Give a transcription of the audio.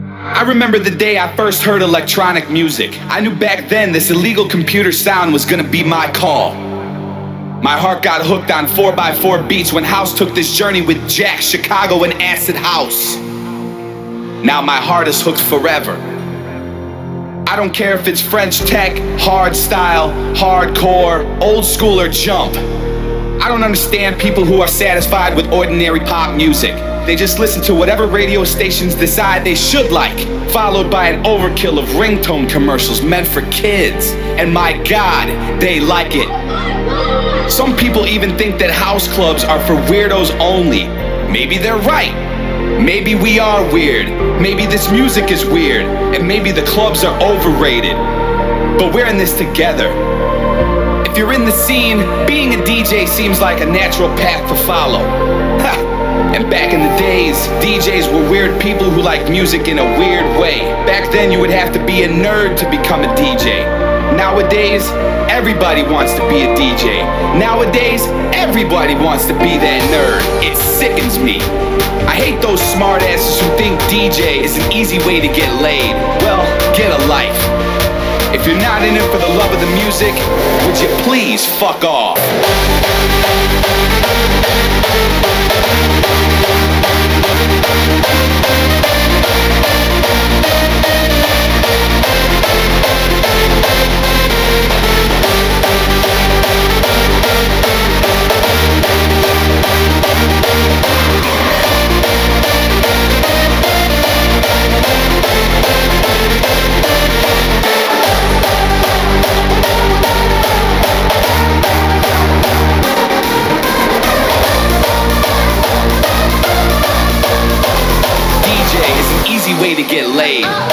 I remember the day I first heard electronic music. I knew back then this illegal computer sound was gonna be my call. My heart got hooked on 4x4 beats when House took this journey with Jack, Chicago, and Acid House. Now my heart is hooked forever. I don't care if it's French tech, hard style, hardcore, old school, or jump. I don't understand people who are satisfied with ordinary pop music. They just listen to whatever radio stations decide they should like, followed by an overkill of ringtone commercials meant for kids. And my God, they like it. Some people even think that house clubs are for weirdos only. Maybe they're right. Maybe we are weird. Maybe this music is weird. And maybe the clubs are overrated. But we're in this together. If you're in the scene, being a DJ seems like a natural path to follow. And back in the days, DJs were weird people who liked music in a weird way. Back then you would have to be a nerd to become a DJ. Nowadays, everybody wants to be a DJ. Nowadays, everybody wants to be that nerd. It sickens me. I hate those smartasses who think DJ is an easy way to get laid. Well, get a life. If you're not in it for the love of the music, would you please fuck off? Way to get laid.